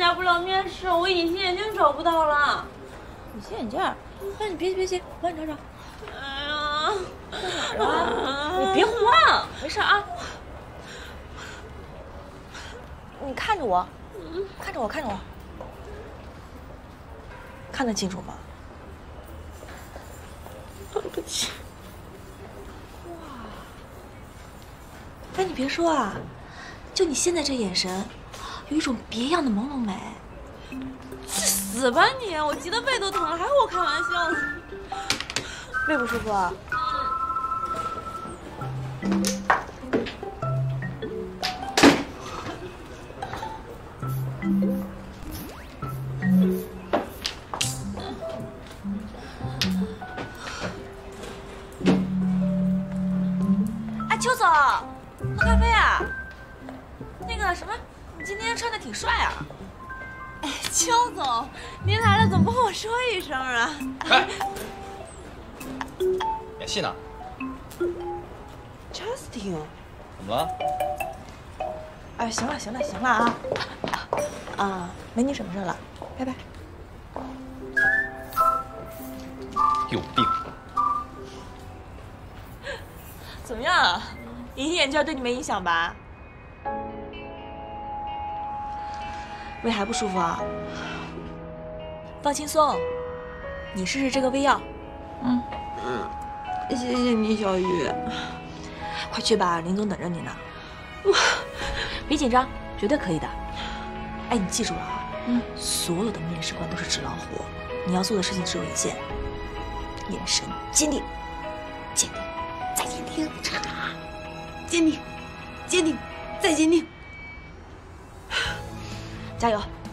加不了面试，我隐形眼镜找不到了。 隐形眼镜？那你别急，我帮你找找。 哎呀， 在哪儿啊？你别慌，没事啊。你看着我，看着我，看着我，看得清楚吗？ 对不起。 哇！哎，你别说啊，就你现在这眼神，有一种别样的朦胧美。 去死吧你！我急得背都疼了，还和我开玩笑呢。 胃不舒服啊？哎，邱总，喝咖啡啊？那个什么，你今天穿的挺帅啊。 哎，邱总，您来了，怎么不和我说一声啊？ 哎，演戏呢 Justin， 怎么了？ 哎，行了行了行了啊！啊，没你什么事了，拜拜。 有病！ 怎么样？隐形眼镜对你没影响吧？胃还不舒服啊？放轻松，你试试这个胃药。 谢谢你，小雨。 快去吧，林总等着你呢。别紧张，绝对可以的。哎，你记住了啊，所有的面试官都是纸老虎，你要做的事情只有一件：眼神坚定，坚定，再坚定， 坚定，坚定，再坚定。 加油！